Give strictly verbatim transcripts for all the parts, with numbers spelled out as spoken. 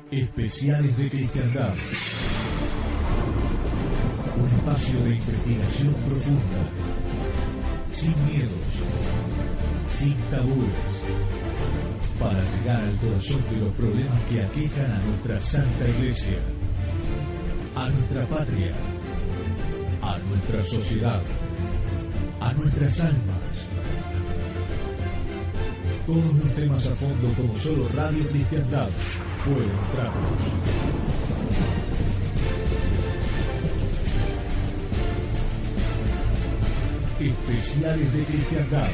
Especiales de Cristiandad. Un espacio de investigación profunda, sin miedos, sin tabúes, para llegar al corazón de los problemas que aquejan a nuestra Santa Iglesia, a nuestra patria, a nuestra sociedad, a nuestras almas. Todos los temas a fondo como solo Radio Cristiandad puede mostrarnos. Especiales de Cristiandad.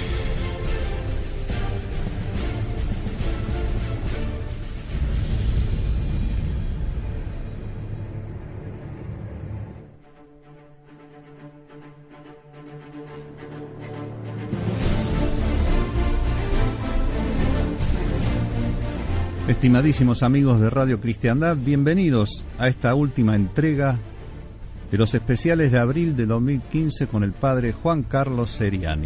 Estimadísimos amigos de Radio Cristiandad, bienvenidos a esta última entrega de los especiales de abril de dos mil quince con el padre Juan Carlos Seriani.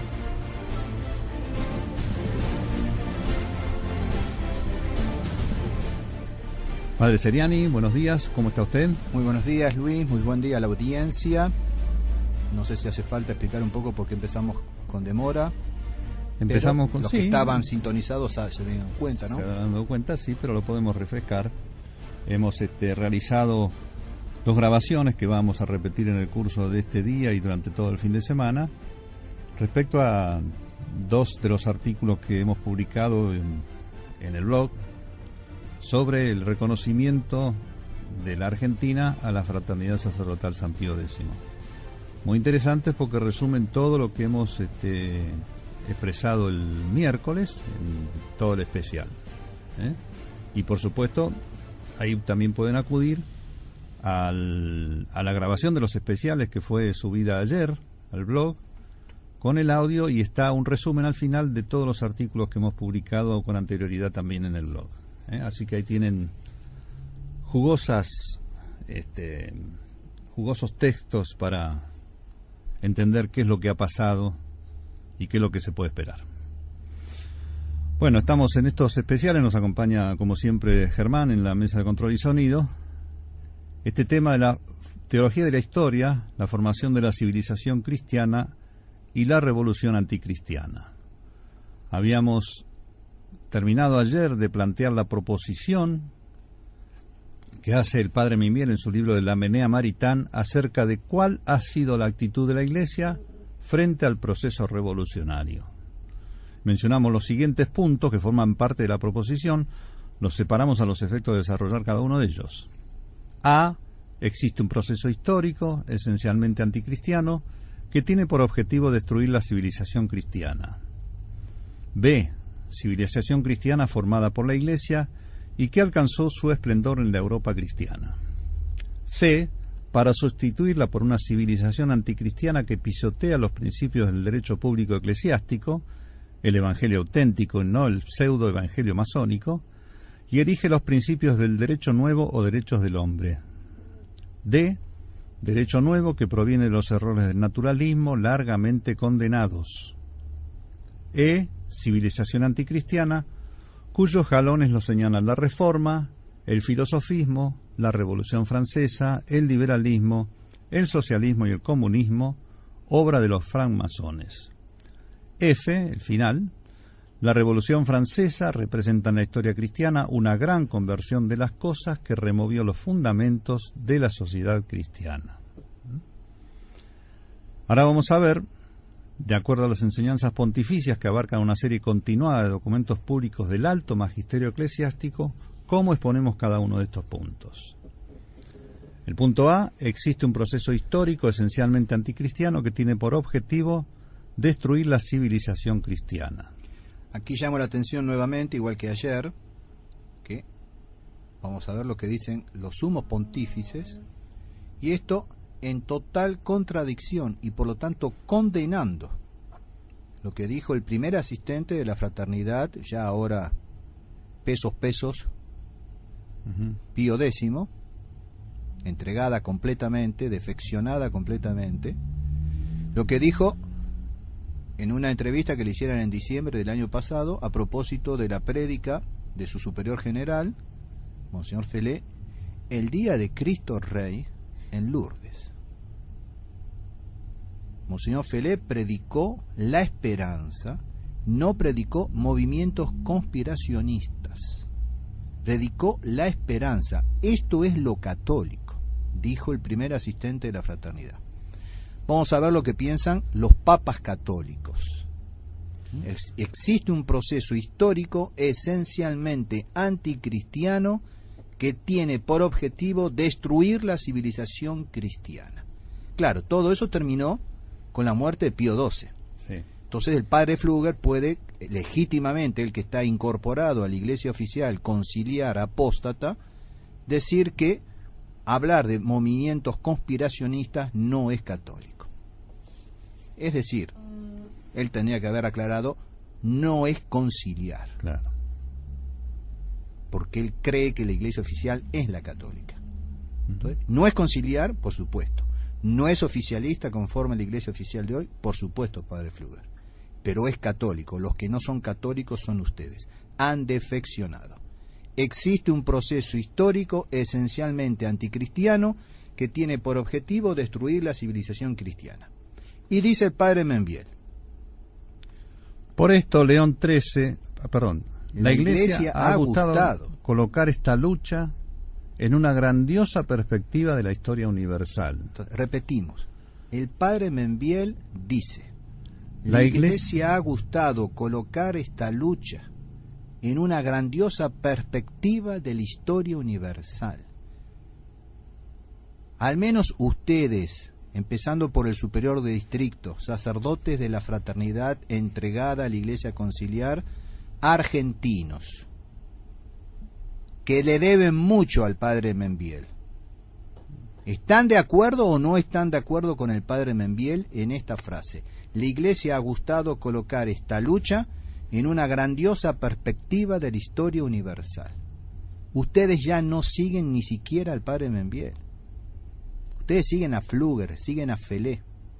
Padre Seriani, buenos días, ¿cómo está usted? Muy buenos días, Luis, muy buen día a la audiencia. No sé si hace falta explicar un poco por qué empezamos con demora. Empezamos pero con los sí, que estaban sintonizados se dieron cuenta, ¿no? Se han dado cuenta, sí, pero lo podemos refrescar. Hemos este, realizado dos grabaciones que vamos a repetir en el curso de este día y durante todo el fin de semana respecto a dos de los artículos que hemos publicado en, en el blog sobre el reconocimiento de la Argentina a la Fraternidad Sacerdotal San Pío X. Muy interesantes porque resumen todo lo que hemos este, expresado el miércoles en todo el especial, ¿eh? Y por supuesto ahí también pueden acudir al, a la grabación de los especiales que fue subida ayer al blog con el audio, y está un resumen al final de todos los artículos que hemos publicado con anterioridad también en el blog, ¿eh? Así que ahí tienen jugosas este, jugosos textos para entender qué es lo que ha pasado y qué es lo que se puede esperar. Bueno, estamos en estos especiales, nos acompaña como siempre Germán en la mesa de control y sonido. Este tema de la teología de la historia, la formación de la civilización cristiana y la revolución anticristiana. Habíamos terminado ayer de plantear la proposición que hace el padre Mimier en su libro de la Menea Maritán acerca de cuál ha sido la actitud de la Iglesia frente al proceso revolucionario. Mencionamos los siguientes puntos que forman parte de la proposición, los separamos a los efectos de desarrollar cada uno de ellos. A. Existe un proceso histórico, esencialmente anticristiano, que tiene por objetivo destruir la civilización cristiana. B. Civilización cristiana formada por la Iglesia y que alcanzó su esplendor en la Europa cristiana. C. Para sustituirla por una civilización anticristiana que pisotea los principios del derecho público eclesiástico, el evangelio auténtico y no el pseudo-evangelio masónico, y erige los principios del derecho nuevo o derechos del hombre. D. Derecho nuevo que proviene de los errores del naturalismo largamente condenados. E. Civilización anticristiana, cuyos jalones lo señalan la Reforma, el filosofismo, la Revolución Francesa, el liberalismo, el socialismo y el comunismo, obra de los francmasones. F, el final, la Revolución Francesa representa en la historia cristiana una gran conversión de las cosas que removió los fundamentos de la sociedad cristiana. Ahora vamos a ver, de acuerdo a las enseñanzas pontificias que abarcan una serie continuada de documentos públicos del alto magisterio eclesiástico, cómo exponemos cada uno de estos puntos. El punto A, existe un proceso histórico esencialmente anticristiano que tiene por objetivo destruir la civilización cristiana. Aquí llamo la atención nuevamente, igual que ayer, que vamos a ver lo que dicen los sumos pontífices, y esto en total contradicción y por lo tanto condenando lo que dijo el primer asistente de la fraternidad, ya ahora pesos pesos, uh-huh. Pío X, entregada completamente, defeccionada completamente, lo que dijo en una entrevista que le hicieron en diciembre del año pasado a propósito de la prédica de su superior general Monseñor Felé, el día de Cristo Rey en Lourdes. Monseñor Felé predicó la esperanza, no predicó movimientos conspiracionistas. Predicó la esperanza. Esto es lo católico, dijo el primer asistente de la fraternidad. Vamos a ver lo que piensan los papas católicos. Ex- existe un proceso histórico esencialmente anticristiano que tiene por objetivo destruir la civilización cristiana. Claro, todo eso terminó con la muerte de Pío doce. Sí. Entonces el padre Pfluger puede legítimamente, el que está incorporado a la iglesia oficial, conciliar, apóstata, decir que hablar de movimientos conspiracionistas no es católico. Es decir, él tendría que haber aclarado, no es conciliar. Claro. Porque él cree que la iglesia oficial es la católica. Entonces, no es conciliar, por supuesto. No es oficialista conforme a la iglesia oficial de hoy, por supuesto, padre Pfluger. Pero es católico. Los que no son católicos son ustedes. Han defeccionado. Existe un proceso histórico esencialmente anticristiano que tiene por objetivo destruir la civilización cristiana. Y dice el padre Membiel. Por esto, León trece, perdón, la, la iglesia, iglesia ha, ha gustado, gustado colocar esta lucha en una grandiosa perspectiva de la historia universal. Entonces, repetimos, el padre Membiel dice, la, la iglesia, iglesia ha gustado colocar esta lucha en una grandiosa perspectiva de la historia universal. Al menos ustedes, empezando por el superior de distrito, sacerdotes de la fraternidad entregada a la iglesia conciliar, argentinos, que le deben mucho al padre Membiel. ¿Están de acuerdo o no están de acuerdo con el padre Membiel en esta frase? La iglesia ha gustado colocar esta lucha en una grandiosa perspectiva de la historia universal. Ustedes ya no siguen ni siquiera al padre Membiel. Ustedes siguen a Pfluger, siguen a Felé.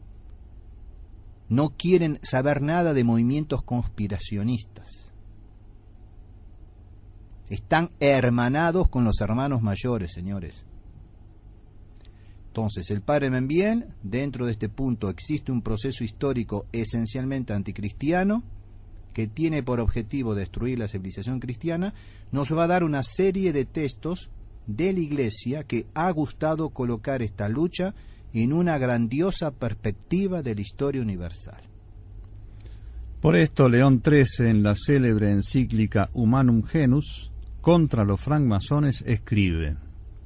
No quieren saber nada de movimientos conspiracionistas. Están hermanados con los hermanos mayores, señores. Entonces, el padre Membiel, dentro de este punto existe un proceso histórico esencialmente anticristiano que tiene por objetivo destruir la civilización cristiana, nos va a dar una serie de textos de la iglesia que ha gustado colocar esta lucha en una grandiosa perspectiva de la historia universal. Por esto, León trece, en la célebre encíclica Humanum Genus, contra los francmasones, escribe: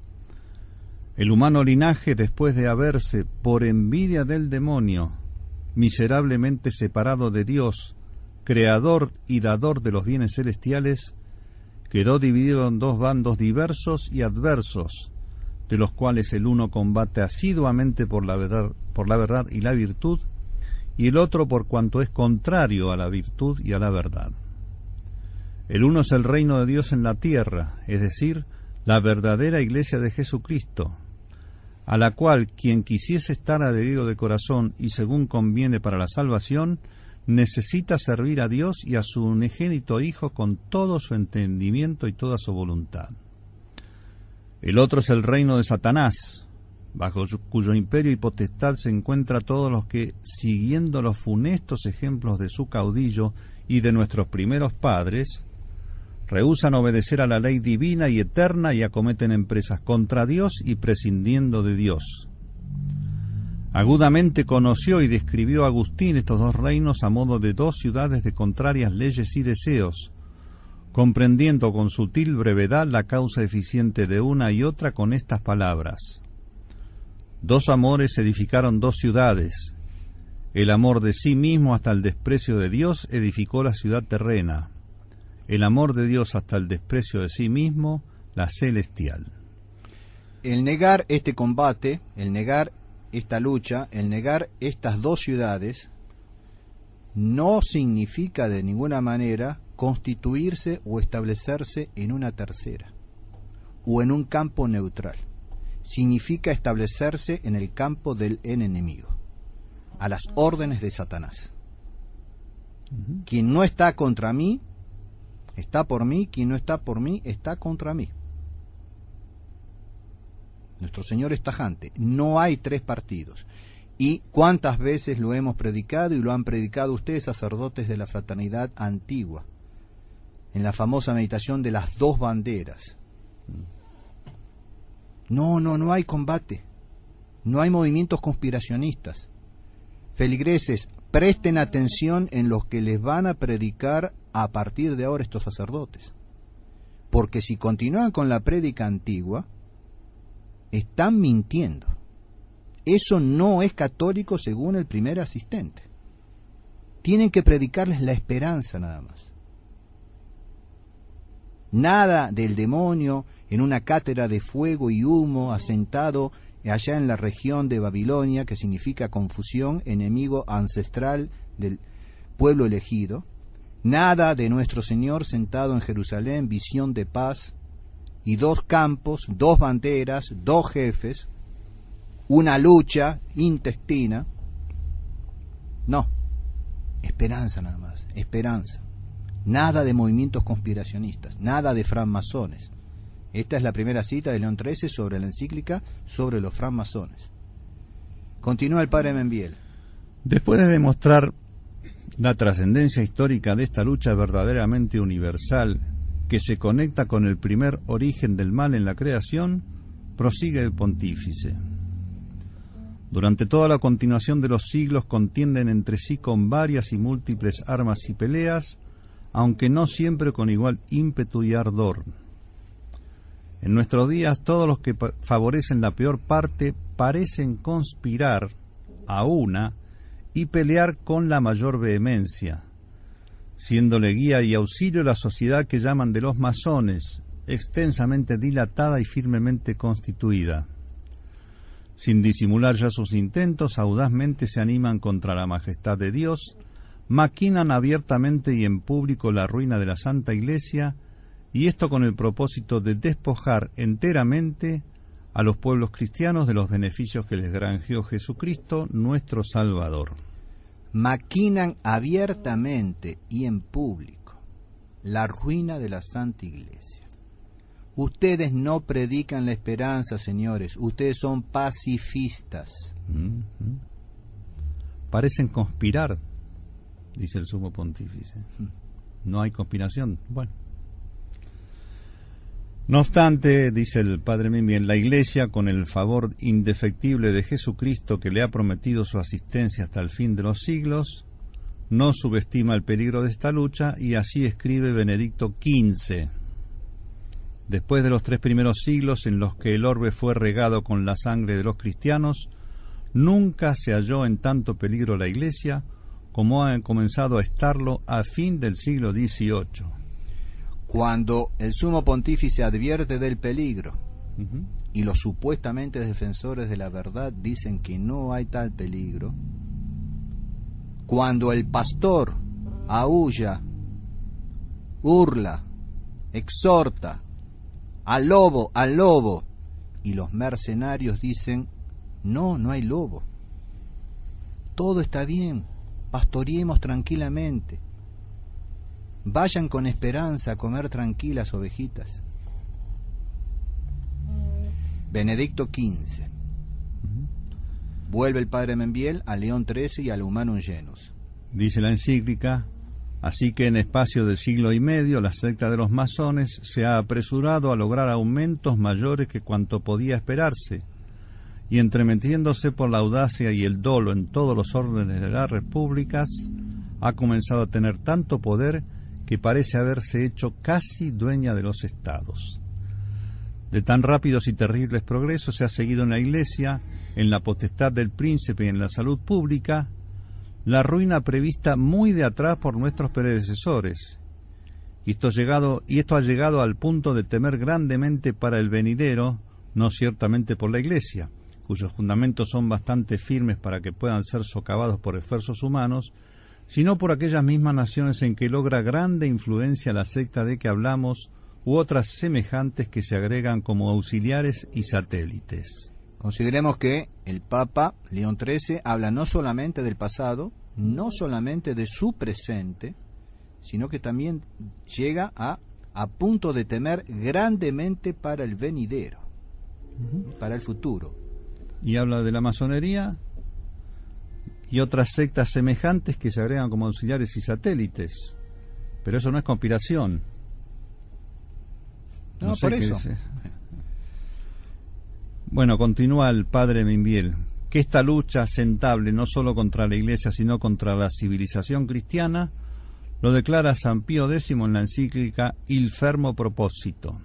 el humano linaje, después de haberse, por envidia del demonio, miserablemente separado de Dios, creador y dador de los bienes celestiales, quedó dividido en dos bandos diversos y adversos, de los cuales el uno combate asiduamente por la verdad, por la verdad y la virtud, y el otro por cuanto es contrario a la virtud y a la verdad. El uno es el reino de Dios en la tierra, es decir, la verdadera iglesia de Jesucristo, a la cual quien quisiese estar adherido de corazón y según conviene para la salvación, necesita servir a Dios y a su unigénito Hijo con todo su entendimiento y toda su voluntad. El otro es el reino de Satanás, bajo cuyo imperio y potestad se encuentran todos los que, siguiendo los funestos ejemplos de su caudillo y de nuestros primeros padres, rehúsan obedecer a la ley divina y eterna y acometen empresas contra Dios y prescindiendo de Dios. Agudamente conoció y describió Agustín estos dos reinos a modo de dos ciudades de contrarias leyes y deseos, comprendiendo con sutil brevedad la causa eficiente de una y otra con estas palabras: dos amores edificaron dos ciudades, el amor de sí mismo hasta el desprecio de Dios edificó la ciudad terrena, el amor de Dios hasta el desprecio de sí mismo la celestial. El negar este combate, el negar esta lucha, el negar estas dos ciudades, no significa de ninguna manera constituirse o establecerse en una tercera o en un campo neutral. Significa establecerse en el campo del enemigo, a las órdenes de Satanás. Uh-huh. Quien no está contra mí, está por mí; quien no está por mí, está contra mí. Nuestro Señor es tajante, no hay tres partidos. ¿Y cuántas veces lo hemos predicado y lo han predicado ustedes, sacerdotes de la fraternidad antigua? En la famosa meditación de las dos banderas. No, no, no hay combate. No hay movimientos conspiracionistas. Feligreses, presten atención en los que les van a predicar a partir de ahora estos sacerdotes. Porque si continúan con la prédica antigua, están mintiendo. Eso no es católico según el primer asistente. Tienen que predicarles la esperanza nada más. Nada del demonio en una cátedra de fuego y humo asentado allá en la región de Babilonia, que significa confusión, enemigo ancestral del pueblo elegido. Nada de nuestro Señor sentado en Jerusalén, visión de paz, y dos campos, dos banderas, dos jefes, una lucha intestina. No, esperanza nada más, esperanza. Nada de movimientos conspiracionistas, nada de francmasones. Esta es la primera cita de León trece sobre la encíclica sobre los francmasones. Continúa el padre Membiel. Después de demostrar la trascendencia histórica de esta lucha verdaderamente universal, que se conecta con el primer origen del mal en la creación, prosigue el pontífice. Durante toda la continuación de los siglos contienden entre sí con varias y múltiples armas y peleas, aunque no siempre con igual ímpetu y ardor. En nuestros días todos los que favorecen la peor parte parecen conspirar a una y pelear con la mayor vehemencia, siéndole guía y auxilio la sociedad que llaman de los masones, extensamente dilatada y firmemente constituida. Sin disimular ya sus intentos, audazmente se animan contra la majestad de Dios, maquinan abiertamente y en público la ruina de la Santa Iglesia, y esto con el propósito de despojar enteramente a los pueblos cristianos de los beneficios que les granjeó Jesucristo, nuestro Salvador. Maquinan abiertamente y en público la ruina de la Santa Iglesia. Ustedes no predican la esperanza, señores. Ustedes son pacifistas. Mm-hmm. Parecen conspirar, dice el sumo pontífice. No hay conspiración. Bueno. No obstante, dice el padre Membiel, la Iglesia, con el favor indefectible de Jesucristo que le ha prometido su asistencia hasta el fin de los siglos, no subestima el peligro de esta lucha, y así escribe Benedicto quince. Después de los tres primeros siglos en los que el orbe fue regado con la sangre de los cristianos, nunca se halló en tanto peligro la Iglesia como ha comenzado a estarlo a fin del siglo dieciocho. Cuando el sumo pontífice advierte del peligro, Uh-huh. y los supuestamente defensores de la verdad dicen que no hay tal peligro, cuando el pastor aúlla, hurla, exhorta, al lobo, al lobo, y los mercenarios dicen, no, no hay lobo, todo está bien, pastoreemos tranquilamente, vayan con esperanza a comer tranquilas ovejitas. Benedicto quince. Uh-huh. Vuelve el padre Membiel a León trece y al Humanum Genus. Dice la encíclica, así que en espacio de siglo y medio la secta de los masones se ha apresurado a lograr aumentos mayores que cuanto podía esperarse, y entremetiéndose por la audacia y el dolo en todos los órdenes de las repúblicas, ha comenzado a tener tanto poder que parece haberse hecho casi dueña de los estados. De tan rápidos y terribles progresos se ha seguido en la Iglesia, en la potestad del príncipe y en la salud pública, la ruina prevista muy de atrás por nuestros predecesores. Y esto, llegado, y esto ha llegado al punto de temer grandemente para el venidero, no ciertamente por la Iglesia, cuyos fundamentos son bastante firmes para que puedan ser socavados por esfuerzos humanos, sino por aquellas mismas naciones en que logra grande influencia la secta de que hablamos, u otras semejantes que se agregan como auxiliares y satélites. Consideremos que el Papa León trece habla no solamente del pasado, no solamente de su presente, sino que también llega a, a punto de temer grandemente para el venidero. uh-huh. para el futuro. Y habla de la masonería y otras sectas semejantes que se agregan como auxiliares y satélites. Pero eso no es conspiración. No, no sé por eso. Dice. Bueno, continúa el padre Minbiel, que esta lucha se entable no solo contra la Iglesia, sino contra la civilización cristiana, lo declara San Pío X en la encíclica Il Fermo Proposito.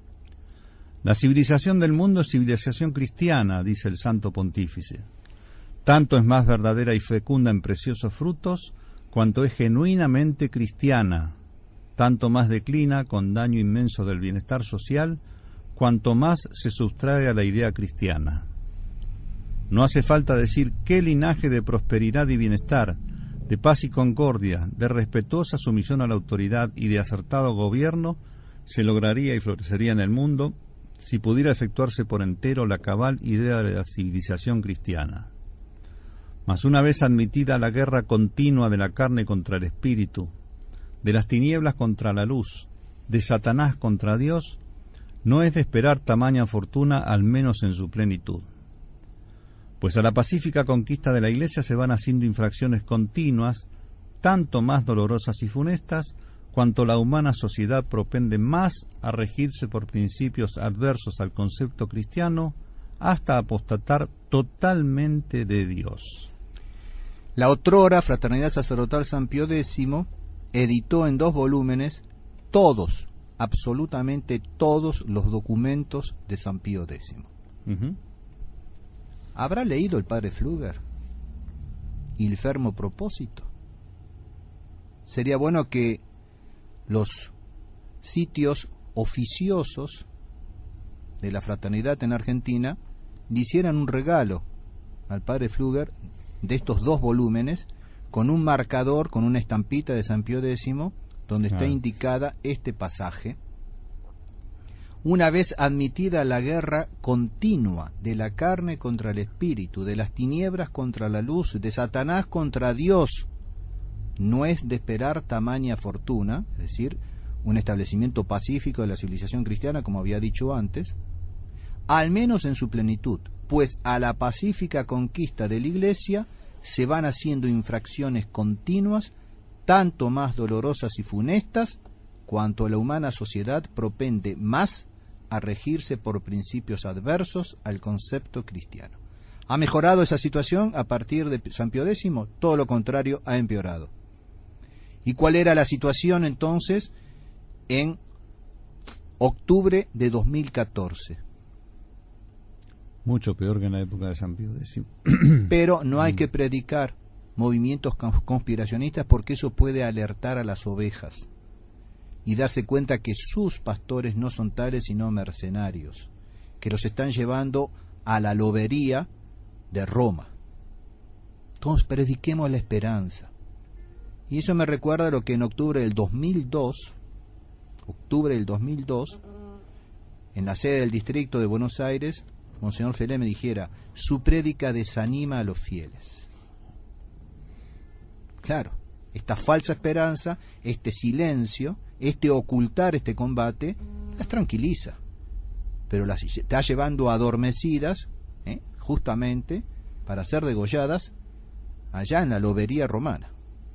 La civilización del mundo es civilización cristiana, dice el Santo Pontífice. Tanto es más verdadera y fecunda en preciosos frutos, cuanto es genuinamente cristiana, tanto más declina con daño inmenso del bienestar social, cuanto más se sustrae a la idea cristiana. No hace falta decir qué linaje de prosperidad y bienestar, de paz y concordia, de respetuosa sumisión a la autoridad y de acertado gobierno se lograría y florecería en el mundo si pudiera efectuarse por entero la cabal idea de la civilización cristiana. Mas una vez admitida la guerra continua de la carne contra el espíritu, de las tinieblas contra la luz, de Satanás contra Dios, no es de esperar tamaña fortuna, al menos en su plenitud. Pues a la pacífica conquista de la Iglesia se van haciendo infracciones continuas, tanto más dolorosas y funestas, cuanto la humana sociedad propende más a regirse por principios adversos al concepto cristiano, hasta apostatar totalmente de Dios. La otrora Fraternidad Sacerdotal San Pío X editó en dos volúmenes todos, absolutamente todos los documentos de San Pío X. Uh-huh. ¿Habrá leído el padre Pfluger Il Fermo Proposito? Sería bueno que los sitios oficiosos de la fraternidad en Argentina le hicieran un regalo al padre Pfluger de estos dos volúmenes con un marcador, con una estampita de San Pío X, donde está ah. indicada este pasaje. Una vez admitida la guerra continua de la carne contra el espíritu, de las tinieblas contra la luz, de Satanás contra Dios, no es de esperar tamaña fortuna, es decir, un establecimiento pacífico de la civilización cristiana, como había dicho antes, al menos en su plenitud, pues a la pacífica conquista de la Iglesia se van haciendo infracciones continuas, tanto más dolorosas y funestas, cuanto la humana sociedad propende más a regirse por principios adversos al concepto cristiano. ¿Ha mejorado esa situación a partir de San Pío X? Todo lo contrario, ha empeorado. ¿Y cuál era la situación entonces en octubre de dos mil catorce? Mucho peor que en la época de San Pío X. Pero no hay que predicar movimientos conspiracionistas, porque eso puede alertar a las ovejas y darse cuenta que sus pastores no son tales sino mercenarios, que los están llevando a la lobería de Roma. Entonces prediquemos la esperanza. Y eso me recuerda lo que en octubre del dos mil dos, octubre del dos mil dos, en la sede del distrito de Buenos Aires, Monseñor Felé me dijera: su prédica desanima a los fieles. Claro, esta falsa esperanza, este silencio, este ocultar este combate, las tranquiliza, pero las está llevando adormecidas, ¿eh? justamente para ser degolladas allá en la lobería romana.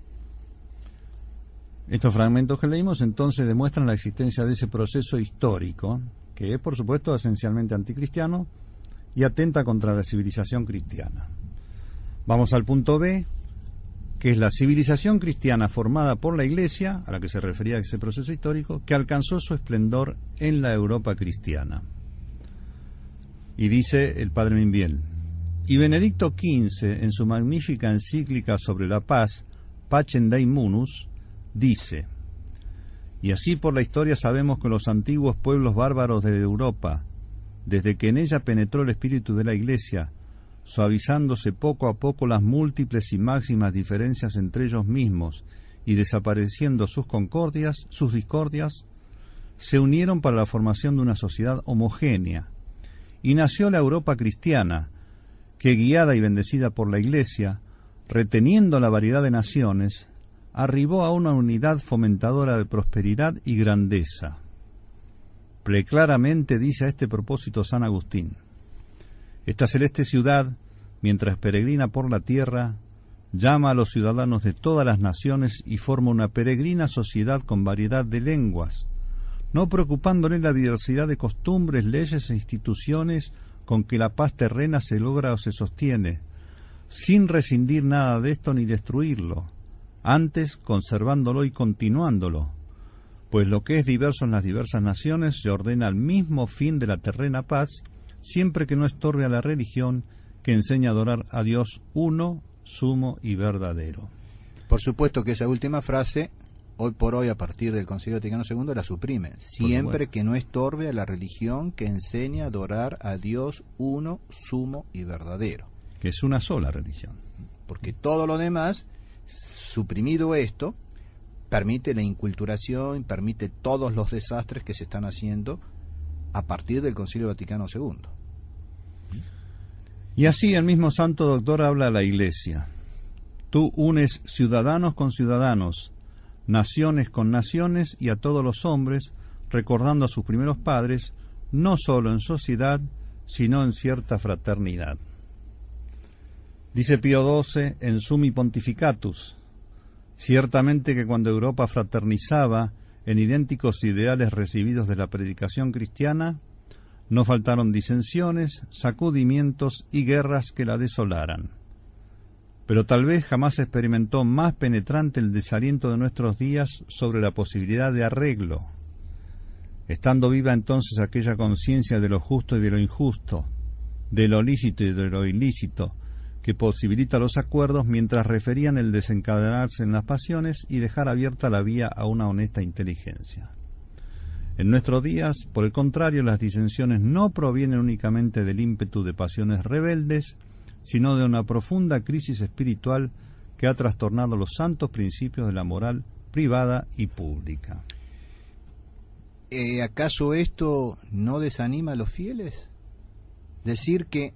Estos fragmentos que leímos entonces demuestran la existencia de ese proceso histórico, que es por supuesto esencialmente anticristiano y atenta contra la civilización cristiana. Vamos al punto B, que es la civilización cristiana formada por la Iglesia, a la que se refería ese proceso histórico, que alcanzó su esplendor en la Europa cristiana. Y dice el padre Minbiel: y Benedicto quince, en su magnífica encíclica sobre la paz, Pacem Dei Munus, dice: y así por la historia sabemos que los antiguos pueblos bárbaros de Europa, desde que en ella penetró el espíritu de la Iglesia, suavizándose poco a poco las múltiples y máximas diferencias entre ellos mismos y desapareciendo sus concordias, sus discordias, se unieron para la formación de una sociedad homogénea, y nació la Europa cristiana, que, guiada y bendecida por la Iglesia, reteniendo la variedad de naciones, arribó a una unidad fomentadora de prosperidad y grandeza. Preclaramente dice a este propósito San Agustín: esta celeste ciudad, mientras peregrina por la tierra, llama a los ciudadanos de todas las naciones y forma una peregrina sociedad con variedad de lenguas, no preocupándole la diversidad de costumbres, leyes e instituciones con que la paz terrena se logra o se sostiene, sin rescindir nada de esto ni destruirlo, antes conservándolo y continuándolo, pues lo que es diverso en las diversas naciones se ordena al mismo fin de la terrena paz, siempre que no estorbe a la religión que enseña a adorar a Dios uno, sumo y verdadero. Por supuesto que esa última frase, hoy por hoy, a partir del Concilio Vaticano segundo, la suprime. Siempre que no estorbe a la religión que enseña a adorar a Dios uno, sumo y verdadero. Que es una sola religión. Porque todo lo demás, suprimido esto, permite la inculturación, permite todos los desastres que se están haciendo a partir del Concilio Vaticano segundo. Y así el mismo Santo Doctor habla a la Iglesia: tú unes ciudadanos con ciudadanos, naciones con naciones y a todos los hombres, recordando a sus primeros padres, no solo en sociedad, sino en cierta fraternidad. Dice Pío doce en Summi Pontificatus: ciertamente que cuando Europa fraternizaba en idénticos ideales recibidos de la predicación cristiana, no faltaron disensiones, sacudimientos y guerras que la desolaran. Pero tal vez jamás experimentó más penetrante el desaliento de nuestros días sobre la posibilidad de arreglo, estando viva entonces aquella conciencia de lo justo y de lo injusto, de lo lícito y de lo ilícito, que posibilita los acuerdos mientras referían el desencadenarse en las pasiones y dejar abierta la vía a una honesta inteligencia. En nuestros días, por el contrario, las disensiones no provienen únicamente del ímpetu de pasiones rebeldes, sino de una profunda crisis espiritual que ha trastornado los santos principios de la moral privada y pública. Eh, ¿Acaso esto no desanima a los fieles? Decir que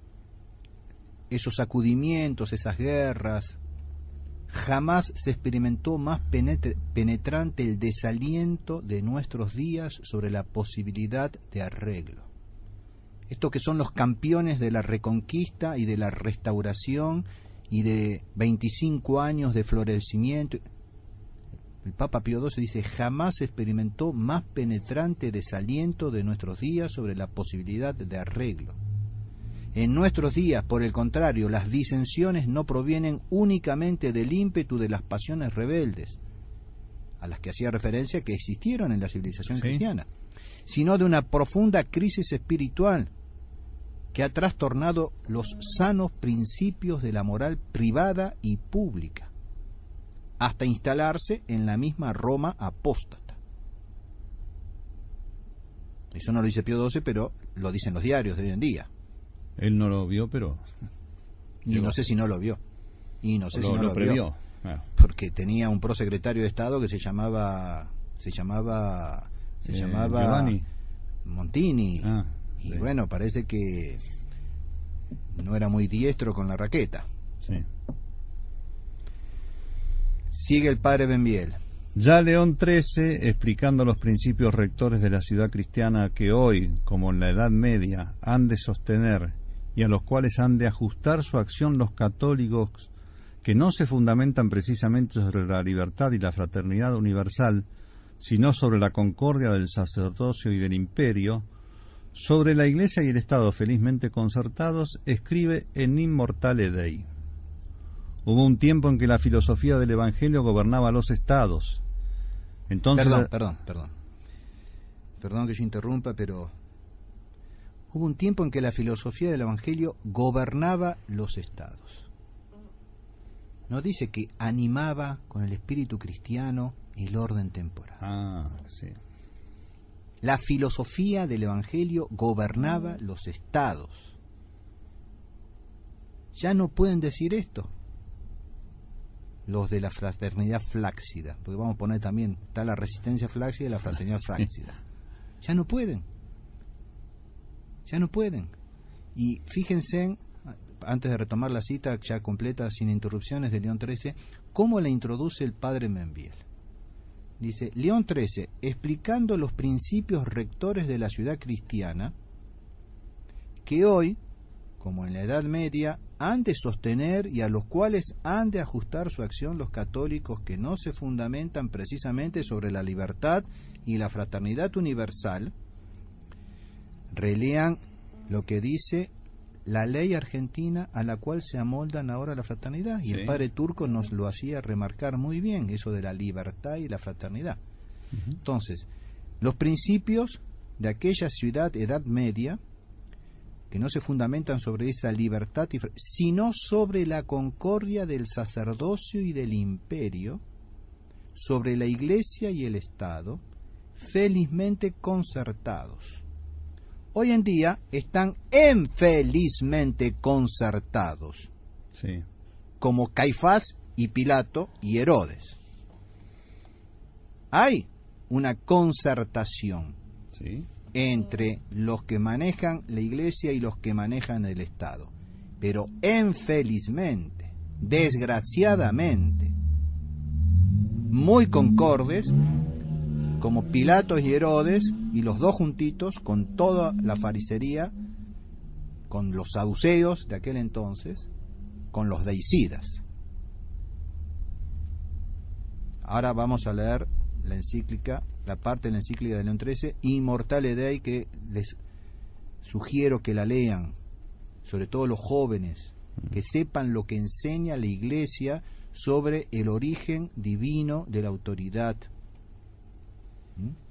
esos sacudimientos, esas guerras, jamás se experimentó más penetrante el desaliento de nuestros días sobre la posibilidad de arreglo. Estos que son los campeones de la reconquista y de la restauración y de veinticinco años de florecimiento. El Papa Pío doce dice: jamás se experimentó más penetrante desaliento de nuestros días sobre la posibilidad de arreglo. En nuestros días, por el contrario, las disensiones no provienen únicamente del ímpetu de las pasiones rebeldes, a las que hacía referencia que existieron en la civilización sí. cristiana, sino de una profunda crisis espiritual que ha trastornado los sanos principios de la moral privada y pública, hasta instalarse en la misma Roma apóstata. Eso no lo dice Pío doce, pero lo dicen los diarios de hoy en día. Él no lo vio, pero... Y no sé si no lo vio. Y no sé lo, si no lo, lo previó. vio. Ah. Porque tenía un prosecretario de Estado que se llamaba... Se llamaba... Se eh, llamaba... Giovanni Montini. Ah, y sí. bueno, parece que no era muy diestro con la raqueta. Sí. Sigue el padre Benviel. Ya León trece, explicando los principios rectores de la ciudad cristiana que hoy, como en la Edad Media, han de sostener y a los cuales han de ajustar su acción los católicos, que no se fundamentan precisamente sobre la libertad y la fraternidad universal, sino sobre la concordia del sacerdocio y del imperio, sobre la Iglesia y el Estado felizmente concertados, escribe en Immortale Dei: hubo un tiempo en que la filosofía del Evangelio gobernaba los estados. Entonces, perdón, perdón, perdón. Perdón que yo interrumpa, pero hubo un tiempo en que la filosofía del Evangelio gobernaba los estados. No dice que animaba con el espíritu cristiano el orden temporal. Ah, sí. La filosofía del Evangelio gobernaba los estados. Ya no pueden decir esto los de la fraternidad flácida, porque vamos a poner también, está la resistencia flácida y la fraternidad flácida. Ya no pueden. Ya no pueden. Y fíjense, antes de retomar la cita ya completa, sin interrupciones, de León trece, cómo la introduce el padre Benviel. dice León trece, explicando los principios rectores de la ciudad cristiana, que hoy, como en la Edad Media, han de sostener y a los cuales han de ajustar su acción los católicos que no se fundamentan precisamente sobre la libertad y la fraternidad universal. Relean lo que dice la ley argentina a la cual se amoldan ahora la fraternidad, y sí. El padre Turco nos lo hacía remarcar muy bien, eso de la libertad y la fraternidad. Uh-huh. Entonces, los principios de aquella ciudad Edad Media, que no se fundamentan sobre esa libertad, sino sobre la concordia del sacerdocio y del imperio, sobre la Iglesia y el Estado, felizmente concertados. Hoy en día están infelizmente concertados, sí. Como Caifás y Pilato y Herodes. Hay una concertación, sí. Entre los que manejan la Iglesia y los que manejan el Estado, pero infelizmente, desgraciadamente, muy concordes, como Pilato y Herodes, y los dos juntitos, con toda la farisería, con los saduceos de aquel entonces, con los deicidas. Ahora vamos a leer la encíclica, la parte de la encíclica de León trece, Immortale Dei, que les sugiero que la lean, sobre todo los jóvenes, que sepan lo que enseña la Iglesia sobre el origen divino de la autoridad. ¿Mm?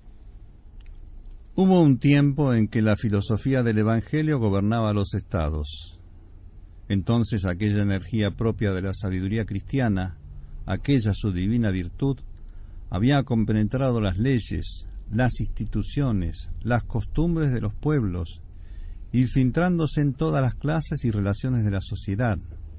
Hubo un tiempo en que la filosofía del Evangelio gobernaba los estados. Entonces aquella energía propia de la sabiduría cristiana, aquella su divina virtud, había compenetrado las leyes, las instituciones, las costumbres de los pueblos, infiltrándose en todas las clases y relaciones de la sociedad.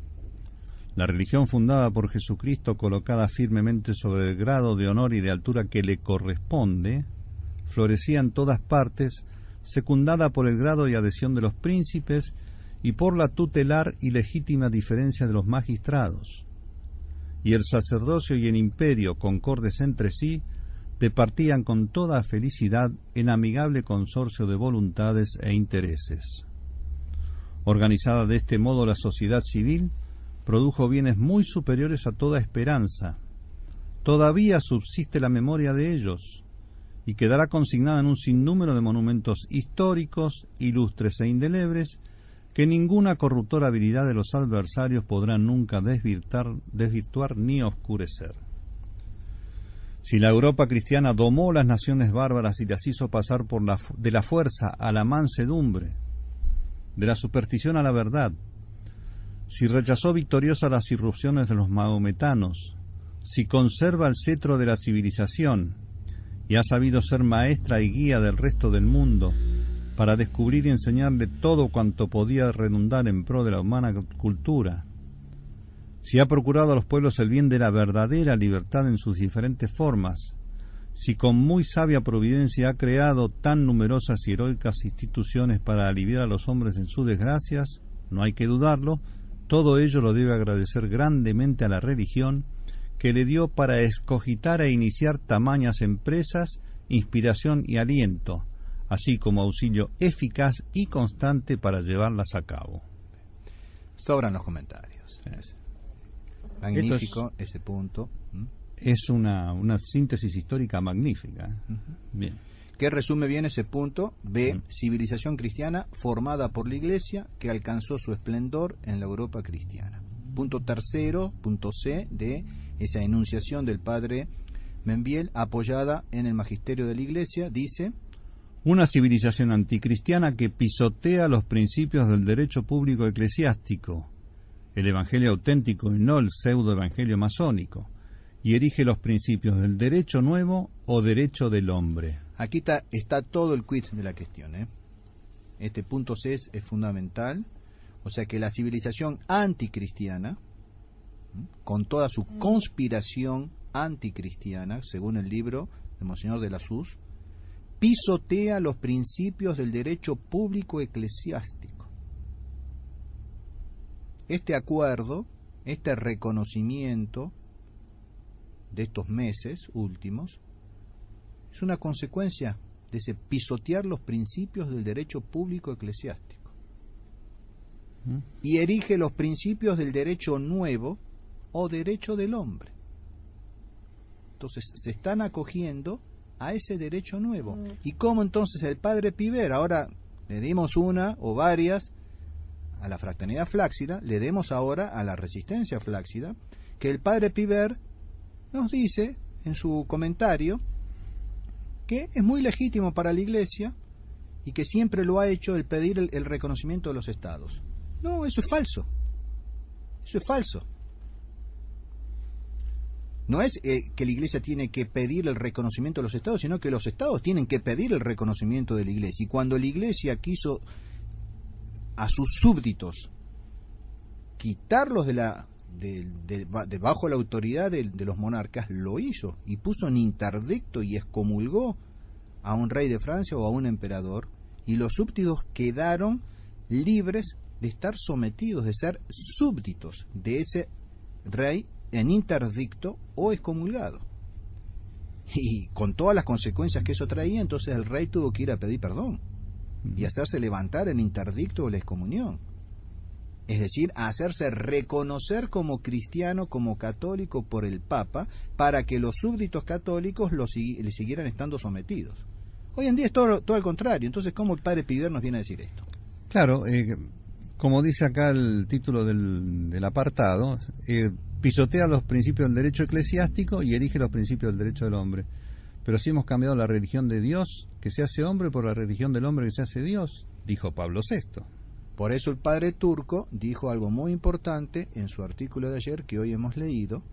La religión fundada por Jesucristo, colocada firmemente sobre el grado de honor y de altura que le corresponde, florecía en todas partes, secundada por el grado y adhesión de los príncipes y por la tutelar y legítima diferencia de los magistrados. Y el sacerdocio y el imperio, concordes entre sí, departían con toda felicidad en amigable consorcio de voluntades e intereses. Organizada de este modo la sociedad civil, produjo bienes muy superiores a toda esperanza. Todavía subsiste la memoria de ellos, y quedará consignada en un sinnúmero de monumentos históricos, ilustres e indelebles, que ninguna corruptora habilidad de los adversarios podrá nunca desvirtuar, desvirtuar ni oscurecer. Si la Europa cristiana domó las naciones bárbaras y las hizo pasar por la, de la fuerza a la mansedumbre, de la superstición a la verdad, si rechazó victoriosa las irrupciones de los mahometanos, si conserva el cetro de la civilización y ha sabido ser maestra y guía del resto del mundo para descubrir y enseñarle todo cuanto podía redundar en pro de la humana cultura, si ha procurado a los pueblos el bien de la verdadera libertad en sus diferentes formas, si con muy sabia providencia ha creado tan numerosas y heroicas instituciones para aliviar a los hombres en sus desgracias, no hay que dudarlo, todo ello lo debe agradecer grandemente a la religión, que le dio para escogitar e iniciar tamañas empresas, inspiración y aliento, así como auxilio eficaz y constante para llevarlas a cabo. Sobran los comentarios. Sí. Magnífico es, ese punto. ¿Mm? Es una, una síntesis histórica magnífica. Uh-huh. Bien. Que resume bien ese punto. B. Uh-huh. Civilización cristiana formada por la Iglesia que alcanzó su esplendor en la Europa cristiana. Punto tercero, punto C, de esa enunciación del padre Membiel, apoyada en el magisterio de la Iglesia, dice: una civilización anticristiana que pisotea los principios del derecho público eclesiástico, el evangelio auténtico y no el pseudo-evangelio masónico, y erige los principios del derecho nuevo o derecho del hombre. Aquí está, está todo el quid de la cuestión, ¿eh? Este punto C es, es fundamental. O sea que la civilización anticristiana, con toda su conspiración anticristiana, según el libro de Monseñor de la Sus, pisotea los principios del derecho público eclesiástico. Este acuerdo, este reconocimiento de estos meses últimos, es una consecuencia de ese pisotear los principios del derecho público eclesiástico. ¿Mm? Y erige los principios del derecho nuevo o derecho del hombre. Entonces se están acogiendo a ese derecho nuevo. Mm. ¿Y cómo entonces el padre Piver, ahora le dimos una o varias a la fraternidad flácida, le demos ahora a la resistencia flácida, que el padre Piver nos dice en su comentario que es muy legítimo para la Iglesia y que siempre lo ha hecho el pedir el, el reconocimiento de los estados? No, eso es falso. Eso es falso. No es eh, que la Iglesia tiene que pedir el reconocimiento de los estados, sino que los estados tienen que pedir el reconocimiento de la Iglesia. Y cuando la Iglesia quiso a sus súbditos quitarlos de la de, de, de bajo la autoridad de, de los monarcas, lo hizo y puso en interdicto y excomulgó a un rey de Francia o a un emperador, y los súbditos quedaron libres de estar sometidos, de ser súbditos de ese rey en interdicto o excomulgado, y con todas las consecuencias que eso traía. Entonces el rey tuvo que ir a pedir perdón y hacerse levantar en interdicto o la excomunión, es decir, a hacerse reconocer como cristiano, como católico por el Papa, para que los súbditos católicos lo, le siguieran estando sometidos. Hoy en día es todo, todo al contrario. Entonces, ¿cómo el padre Piver nos viene a decir esto? Claro, eh, como dice acá el título del, del apartado, eh, pisotea los principios del derecho eclesiástico y erige los principios del derecho del hombre. Pero si hemos cambiado la religión de Dios, que se hace hombre, por la religión del hombre que se hace Dios, dijo Pablo sexto. Por eso el padre Turco dijo algo muy importante en su artículo de ayer que hoy hemos leído.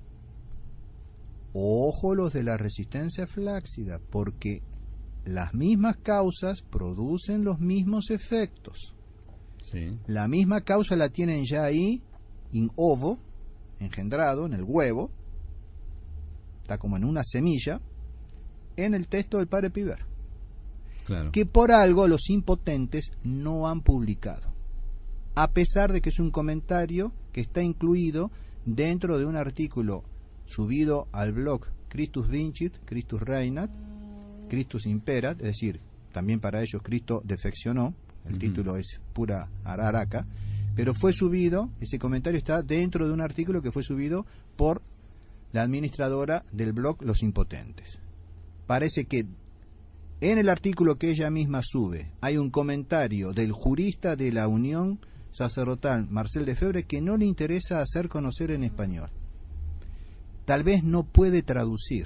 Ojo los de la resistencia flácida, porque las mismas causas producen los mismos efectos. Sí. La misma causa la tienen ya ahí, in ovo, engendrado en el huevo, está como en una semilla, en el texto del padre Piver. Claro. Que por algo los impotentes no han publicado, a pesar de que es un comentario que está incluido dentro de un artículo subido al blog Christus Vincit, Christus Reinat, Christus Imperat, es decir, también para ellos Cristo defeccionó, el uh-huh. título es pura araraca, pero fue subido, ese comentario está dentro de un artículo que fue subido por la administradora del blog Los Impotentes. Parece que en el artículo que ella misma sube hay un comentario del jurista de la Unión Sacerdotal, Marcel Lefebvre, que no le interesa hacer conocer en español. Tal vez no puede traducir.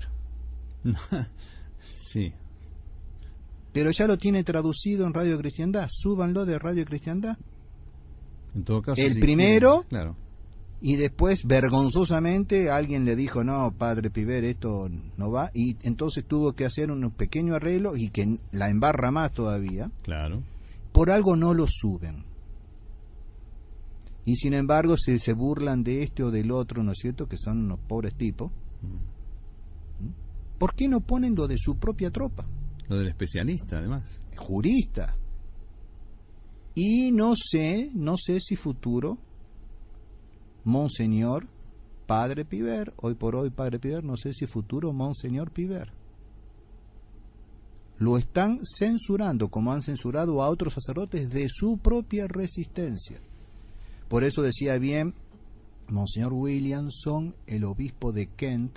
Sí. Pero ya lo tiene traducido en Radio Cristiandad. Súbanlo de Radio Cristiandad. En todo caso, el sí, primero, claro. Y después, vergonzosamente, alguien le dijo, no, padre Piver, esto no va. Y entonces tuvo que hacer un pequeño arreglo y que la embarra más todavía. Claro. Por algo no lo suben. Y sin embargo se, se burlan de este o del otro, ¿no es cierto?, que son unos pobres tipos. Mm. ¿Por qué no ponen lo de su propia tropa? Lo del especialista, además. Jurista. Y no sé, no sé si futuro, Monseñor Padre Piver, hoy por hoy Padre Piver, no sé si futuro Monseñor Piver. Lo están censurando, como han censurado a otros sacerdotes de su propia resistencia. Por eso decía bien Monseñor Williamson, el obispo de Kent,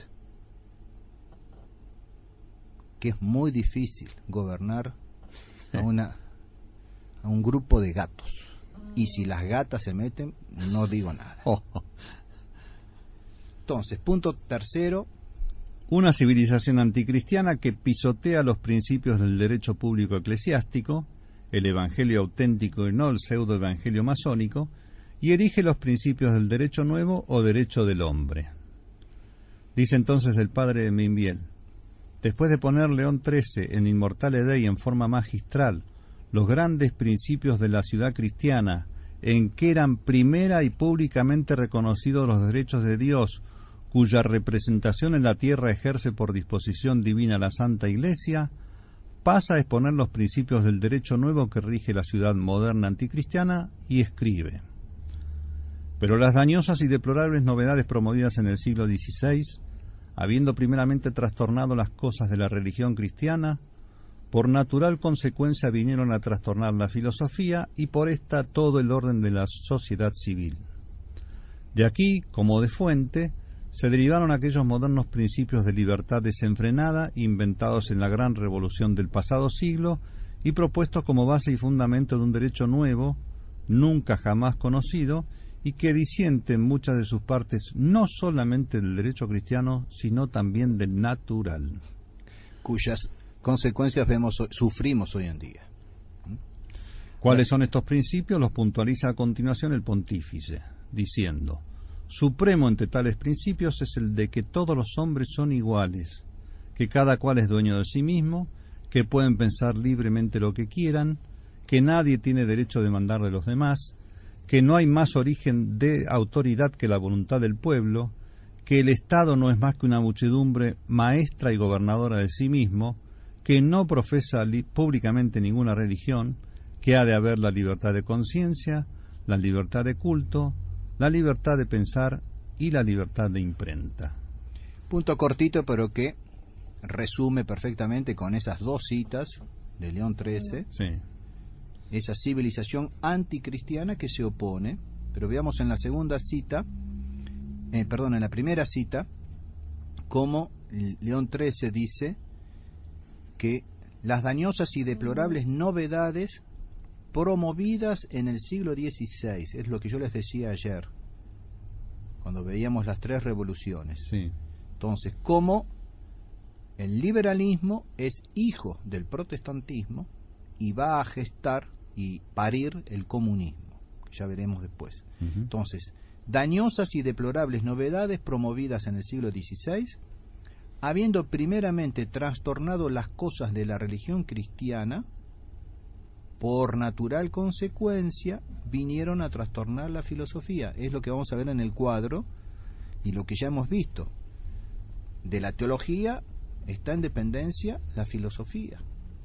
que es muy difícil gobernar a, una, a un grupo de gatos. Y si las gatas se meten, no digo nada. Oh. Entonces, punto tercero. Una civilización anticristiana que pisotea los principios del derecho público eclesiástico, el evangelio auténtico y no el pseudo evangelio masónico, y erige los principios del derecho nuevo o derecho del hombre. Dice entonces el padre de Minviel: después de poner León trece en Immortale Dei en forma magistral los grandes principios de la ciudad cristiana, en que eran primera y públicamente reconocidos los derechos de Dios, cuya representación en la tierra ejerce por disposición divina la Santa Iglesia, pasa a exponer los principios del derecho nuevo que rige la ciudad moderna anticristiana y escribe: pero las dañosas y deplorables novedades promovidas en el siglo dieciséis habiendo primeramente trastornado las cosas de la religión cristiana, por natural consecuencia vinieron a trastornar la filosofía y por esta todo el orden de la sociedad civil. De aquí, como de fuente, se derivaron aquellos modernos principios de libertad desenfrenada inventados en la gran revolución del pasado siglo y propuestos como base y fundamento de un derecho nuevo, nunca jamás conocido, y que disiente en muchas de sus partes no solamente del derecho cristiano, sino también del natural. Cuyas consecuencias vemos sufrimos hoy en día. ¿Cuáles son estos principios? Los puntualiza a continuación el pontífice, diciendo: supremo entre tales principios es el de que todos los hombres son iguales, que cada cual es dueño de sí mismo, que pueden pensar libremente lo que quieran, que nadie tiene derecho de mandar de los demás, que no hay más origen de autoridad que la voluntad del pueblo, que el Estado no es más que una muchedumbre maestra y gobernadora de sí mismo, que no profesa públicamente ninguna religión, que ha de haber la libertad de conciencia, la libertad de culto, la libertad de pensar y la libertad de imprenta. Punto cortito, pero que resume perfectamente con esas dos citas de León trece. Sí. Esa civilización anticristiana que se opone, pero veamos en la segunda cita, eh, perdón, en la primera cita, cómo León trece dice que las dañosas y deplorables novedades promovidas en el siglo dieciséis, es lo que yo les decía ayer, cuando veíamos las tres revoluciones. Sí. Entonces, cómo el liberalismo es hijo del protestantismo y va a gestar y parir el comunismo, que ya veremos después. Uh-huh. Entonces, dañosas y deplorables novedades promovidas en el siglo dieciséis, habiendo primeramente trastornado las cosas de la religión cristiana, por natural consecuencia vinieron a trastornar la filosofía. Es lo que vamos a ver en el cuadro y lo que ya hemos visto. De la teología está en dependencia la filosofía.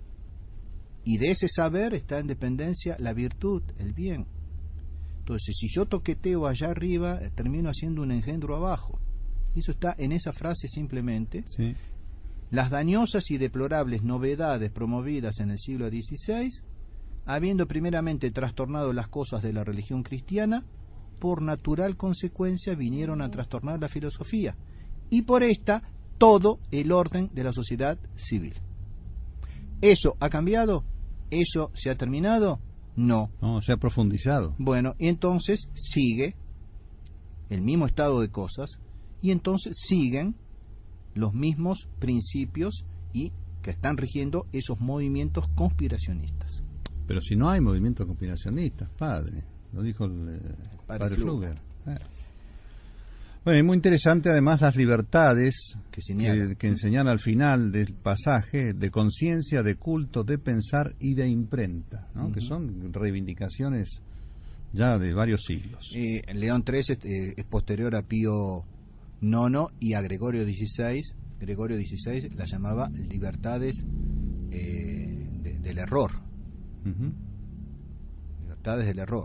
Y de ese saber está en dependencia la virtud, el bien. Entonces, si yo toqueteo allá arriba, termino haciendo un engendro abajo. Eso está en esa frase simplemente. Sí. Las dañosas y deplorables novedades promovidas en el siglo dieciséis, habiendo primeramente trastornado las cosas de la religión cristiana, por natural consecuencia vinieron a trastornar la filosofía. Y por esta, todo el orden de la sociedad civil. ¿Eso ha cambiado? ¿Eso se ha terminado? No. No, se ha profundizado. Bueno, y entonces sigue el mismo estado de cosas, y entonces siguen los mismos principios y que están rigiendo esos movimientos conspiracionistas. Pero si no hay movimientos conspiracionistas, padre, lo dijo el, el padre, padre Pflüger. Eh. Bueno, es muy interesante además las libertades que, que, que enseñan al final del pasaje de conciencia, de culto, de pensar y de imprenta, ¿no? Uh-huh. Que son reivindicaciones ya de varios siglos. Eh, León trece eh, es posterior a Pío noveno y a Gregorio dieciséis. Gregorio dieciséis la llamaba libertades eh, de, del error. Uh-huh. Libertades del error.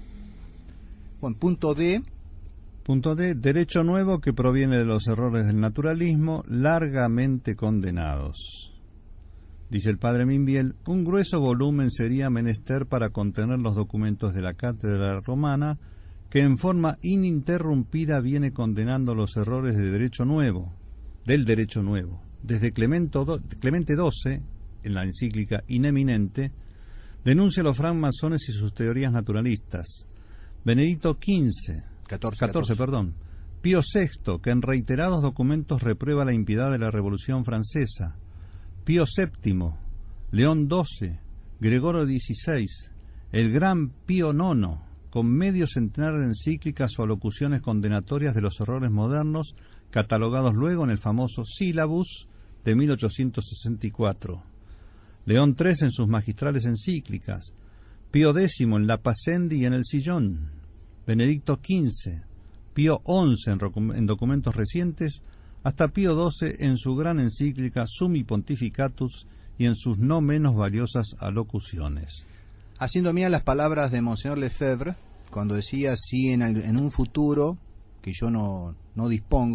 Bueno, punto D. Punto D, derecho nuevo que proviene de los errores del naturalismo, largamente condenados. Dice el padre Minbiel, un grueso volumen sería menester para contener los documentos de la cátedra romana, que en forma ininterrumpida viene condenando los errores de derecho nuevo, del derecho nuevo. Desde Clemento, Clemente doce, en la encíclica Ineminente, denuncia a los francmasones y sus teorías naturalistas. Benedicto quince, catorce, catorce, perdón. Pío sexto, que en reiterados documentos reprueba la impiedad de la Revolución Francesa. Pío séptimo, León doce, Gregorio dieciséis, el gran Pío nono, con medio centenar de encíclicas o alocuciones condenatorias de los errores modernos, catalogados luego en el famoso Syllabus de mil ochocientos sesenta y cuatro. León trece en sus magistrales encíclicas, Pío décimo en la Pascendi y en el Sillón, Benedicto quince, Pío once en, en documentos recientes, hasta Pío doce en su gran encíclica Summi Pontificatus y en sus no menos valiosas alocuciones. Haciendo mías las palabras de Monseñor Lefebvre, cuando decía, si en, en un futuro, que yo no, no dispongo,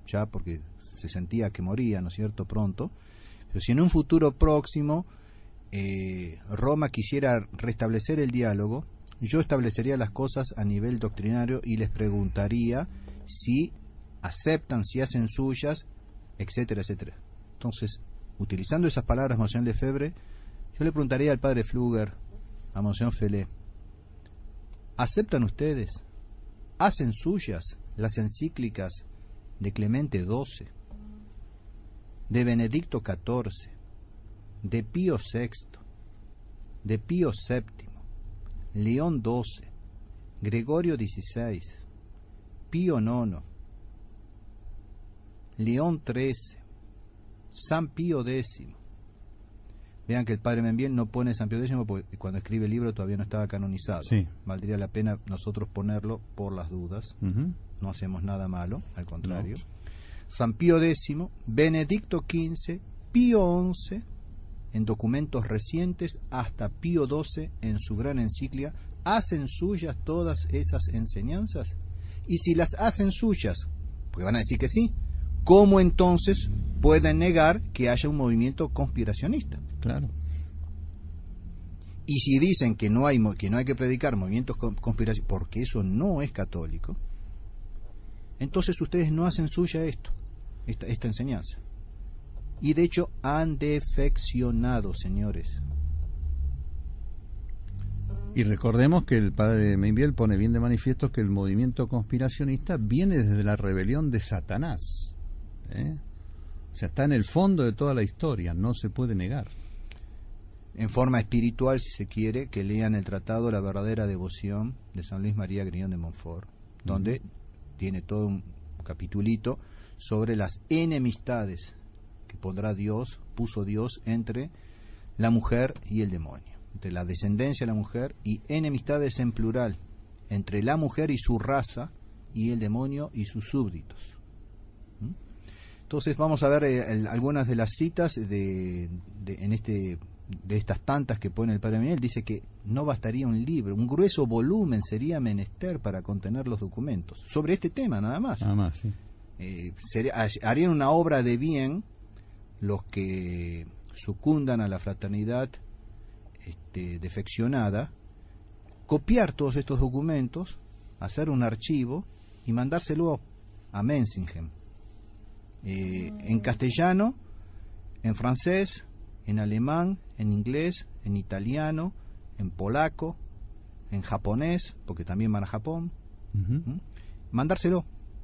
ya porque se sentía que moría, ¿no es cierto?, pronto. Pero si en un futuro próximo eh, Roma quisiera restablecer el diálogo, yo establecería las cosas a nivel doctrinario y les preguntaría si aceptan, si hacen suyas, etcétera, etcétera. Entonces, utilizando esas palabras, Monseñor Lefebvre, yo le preguntaría al padre Pfluger, a Monseñor Felé, ¿aceptan ustedes, hacen suyas las encíclicas de Clemente doce, de Benedicto catorce, de Pío sexto, de Pío séptimo, León doce, Gregorio dieciséis, Pío nono, León trece, San Pío décimo? Vean que el padre Membiel no pone San Pío décimo porque cuando escribe el libro todavía no estaba canonizado. Sí. Valdría la pena nosotros ponerlo por las dudas. Uh-huh. No hacemos nada malo, al contrario. No. San Pío décimo, Benedicto quince, Pío once, en documentos recientes, hasta Pío doce en su gran encíclica, hacen suyas todas esas enseñanzas. Y si las hacen suyas, porque van a decir que sí, ¿cómo entonces pueden negar que haya un movimiento conspiracionista? Claro. Y si dicen que no hay que no hay que predicar movimientos conspiracionistas porque eso no es católico, entonces ustedes no hacen suya esto, esta, esta enseñanza. Y de hecho han defeccionado, señores. Y recordemos que el padre Membiel pone bien de manifiesto que el movimiento conspiracionista viene desde la rebelión de Satanás. ¿eh? O sea, está en el fondo de toda la historia, no se puede negar. En forma espiritual, si se quiere, que lean el tratado La verdadera devoción de San Luis María Grignion de Montfort, donde uh-huh. tiene todo un capitulito sobre las enemistades que pondrá Dios, puso Dios entre la mujer y el demonio, entre la descendencia de la mujer, y enemistades en plural, entre la mujer y su raza y el demonio y sus súbditos. ¿Mm? Entonces vamos a ver eh, el, algunas de las citas de, de, en este, de estas tantas que pone el padre Membiel. Dice que no bastaría un libro, un grueso volumen sería menester para contener los documentos sobre este tema, nada más. Nada más, sí. Eh, sería, harían una obra de bien los que sucundan a la fraternidad este, defeccionada, copiar todos estos documentos, hacer un archivo y mandárselo a Menzingen, eh, en castellano, en francés, en alemán, en inglés, en italiano, en polaco, en japonés, porque también van a Japón. Uh-huh. ¿Mm? Mandárselo,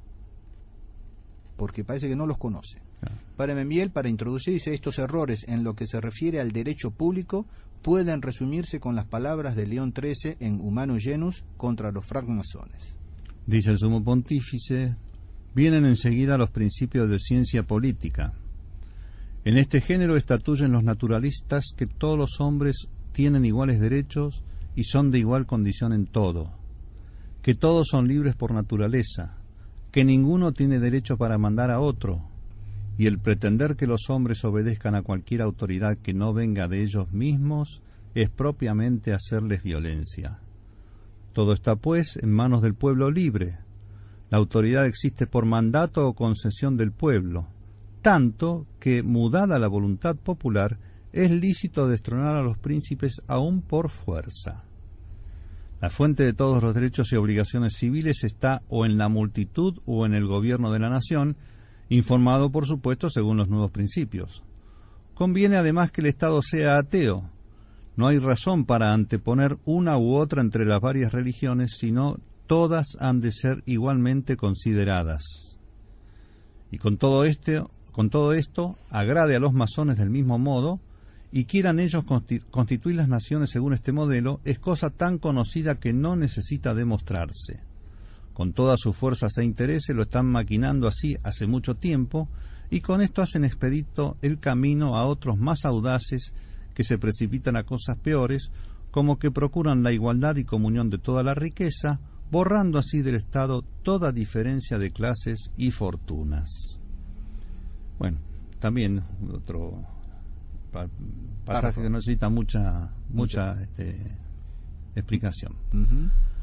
porque parece que no los conoce. Claro. Padre Membiel, para introducir, dice: estos errores en lo que se refiere al derecho público pueden resumirse con las palabras de León trece en Humanus Genus contra los francmasones. Dice el sumo pontífice: vienen enseguida los principios de ciencia política. En este género estatuyen los naturalistas que todos los hombres tienen iguales derechos y son de igual condición en todo, que todos son libres por naturaleza, que ninguno tiene derecho para mandar a otro, y el pretender que los hombres obedezcan a cualquier autoridad que no venga de ellos mismos es propiamente hacerles violencia. Todo está, pues, en manos del pueblo libre. La autoridad existe por mandato o concesión del pueblo, tanto que, mudada la voluntad popular, es lícito destronar a los príncipes aún por fuerza. La fuente de todos los derechos y obligaciones civiles está o en la multitud o en el gobierno de la nación, informado, por supuesto, según los nuevos principios. Conviene además que el Estado sea ateo. No hay razón para anteponer una u otra entre las varias religiones, sino todas han de ser igualmente consideradas. Y con todo esto, con todo esto, agrade a los masones del mismo modo, y quieran ellos constituir las naciones según este modelo, es cosa tan conocida que no necesita demostrarse. Con todas sus fuerzas e intereses lo están maquinando así hace mucho tiempo, y con esto hacen expedito el camino a otros más audaces que se precipitan a cosas peores, como que procuran la igualdad y comunión de toda la riqueza, borrando así del Estado toda diferencia de clases y fortunas. Bueno, también otro pa pasaje que necesita mucha mucha este, explicación. Uh-huh.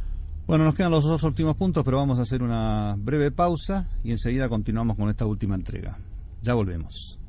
Bueno, nos quedan los dos últimos puntos, pero vamos a hacer una breve pausa y enseguida continuamos con esta última entrega. Ya volvemos.